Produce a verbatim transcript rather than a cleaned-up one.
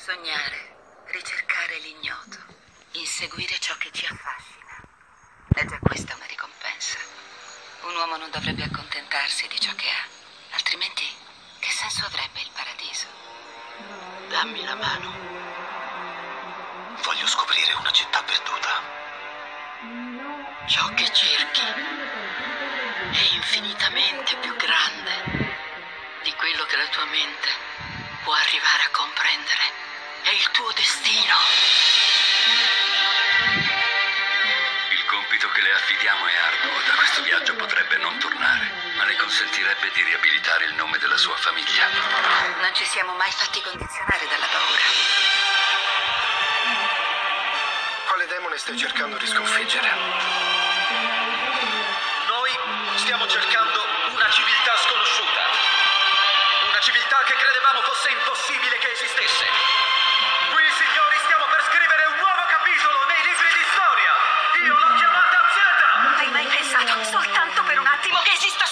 Sognare, ricercare l'ignoto, inseguire ciò che ci affascina. È già questa una ricompensa. Un uomo non dovrebbe accontentarsi di ciò che ha, altrimenti che senso avrebbe il paradiso? Dammi la mano. Voglio scoprire una città perduta. Ciò che cerchi è infinitamente più grande di quello che la tua mente può arrivare a comprendere. È il tuo destino. Il compito che le affidiamo è arduo. Da questo viaggio potrebbe non tornare, ma le consentirebbe di riabilitare il nome della sua famiglia. Non ci siamo mai fatti condizionare dalla paura. Quale demone stai cercando di sconfiggere? Noi stiamo cercando una civiltà sconosciuta. Una civiltà che credevamo fosse impossibile che esistesse. Qui, signori, stiamo per scrivere un nuovo capitolo nei libri di storia. Io l'ho chiamata Z. Hai mai pensato, soltanto per un attimo, che esista